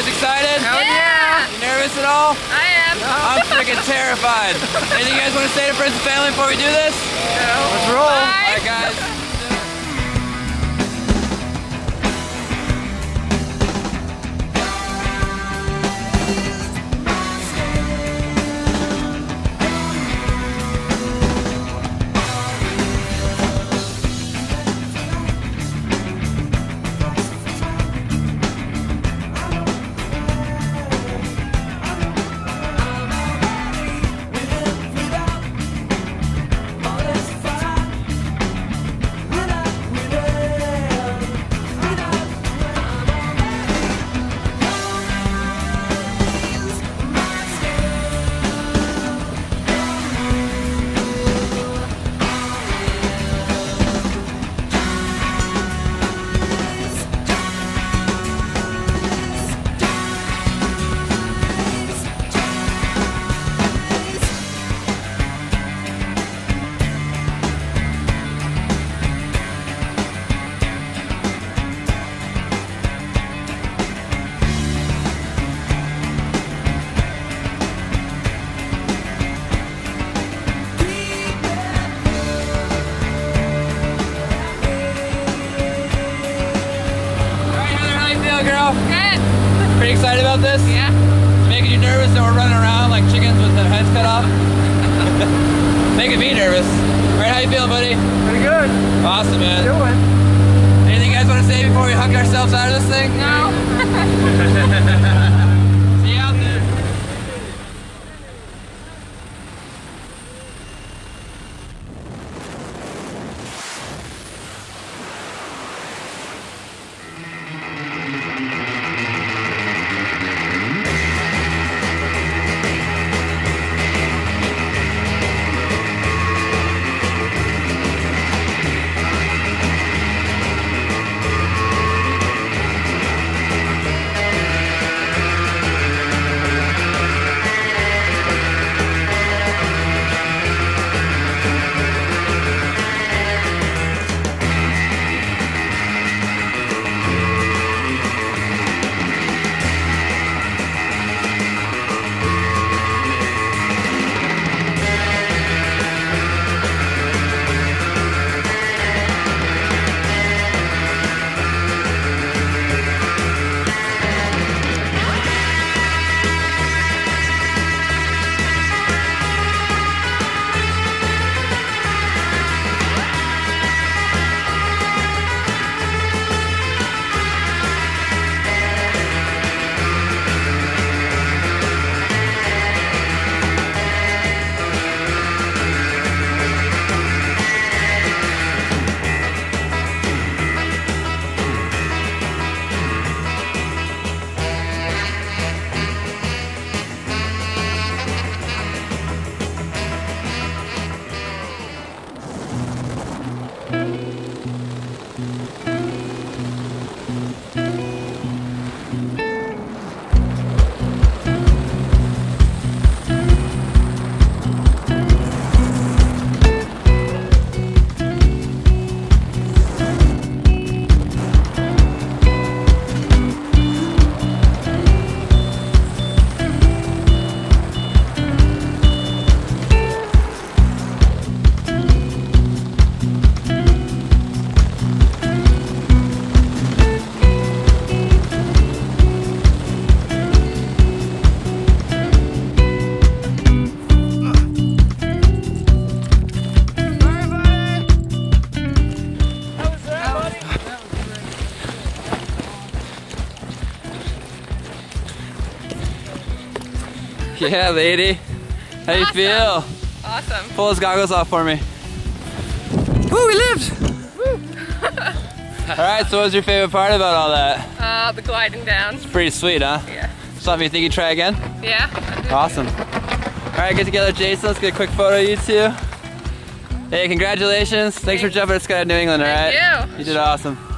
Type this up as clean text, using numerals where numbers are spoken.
guys excited? Hell yeah! You nervous at all? I am. I'm freaking terrified. Anything you guys want to say to friends and family before we do this? No. Let's roll. Bye. All right, guys. Girl? Good. Pretty excited about this? Yeah. Making you nervous that we're running around like chickens with their heads cut off? Making me nervous. Alright, how you feeling, buddy? Pretty good. Awesome, man. Doing. Anything you guys want to say before we hunk ourselves out of this thing? No. See you out there. Yeah, lady. How you feel? Awesome. Pull those goggles off for me. Woo, we lived! Woo. Alright, so what was your favorite part about all that? The gliding down. It's pretty sweet, huh? Yeah. Something you think you'd try again? Yeah. Awesome. Alright, get together, Jason. Let's get a quick photo of you two. Hey, congratulations. Thanks for jumping at Skydive New England, alright? Thank you. You did awesome.